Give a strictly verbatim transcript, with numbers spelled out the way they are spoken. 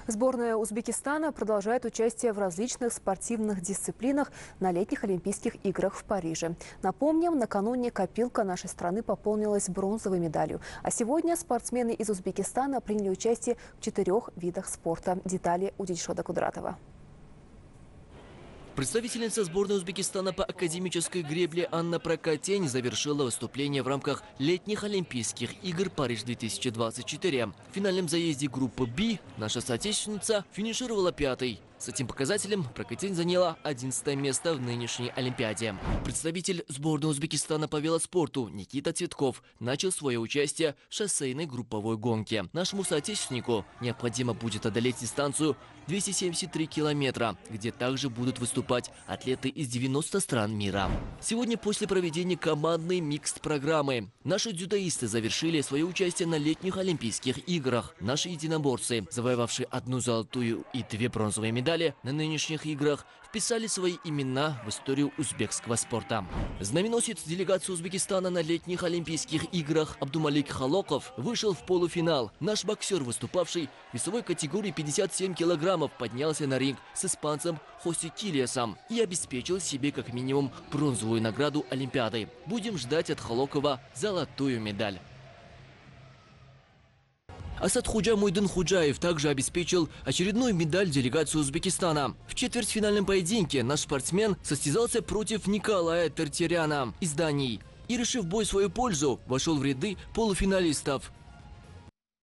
Сборная Узбекистана продолжает участие в различных спортивных дисциплинах на летних Олимпийских играх в Париже. Напомним, накануне копилка нашей страны пополнилась бронзовой медалью. А сегодня спортсмены из Узбекистана приняли участие в четырех видах спорта. Детали у Дильшода Кудратова. Представительница сборной Узбекистана по академической гребле Анна Прокатень завершила выступление в рамках летних Олимпийских игр Париж-две тысячи двадцать четыре. В финальном заезде группы «Б» наша соотечественница финишировала пятой. С этим показателем Прокатень заняла одиннадцатое место в нынешней Олимпиаде. Представитель сборной Узбекистана по велоспорту Никита Цветков начал свое участие в шоссейной групповой гонке. Нашему соотечественнику необходимо будет одолеть дистанцию двести семьдесят три километра, где также будут выступать атлеты из девяноста стран мира. Сегодня после проведения командной микст-программы наши дзюдоисты завершили свое участие на летних Олимпийских играх. Наши единоборцы, завоевавшие одну золотую и две бронзовые медали на нынешних играх, вписали свои имена в историю узбекского спорта. Знаменосец делегации Узбекистана на летних Олимпийских играх Абдумалик Халоков вышел в полуфинал. Наш боксер, выступавший в весовой категории пятьдесят семь килограммов, поднялся на ринг с испанцем Хосе Кильясом и обеспечил себе как минимум бронзовую награду Олимпиады. Будем ждать от Халокова золотую медаль. Асадхуджа Муйдынхуджаев также обеспечил очередную медаль делегации Узбекистана. В четвертьфинальном поединке наш спортсмен состязался против Николая Тертеряна из Дании и, решив бой в свою пользу, вошел в ряды полуфиналистов.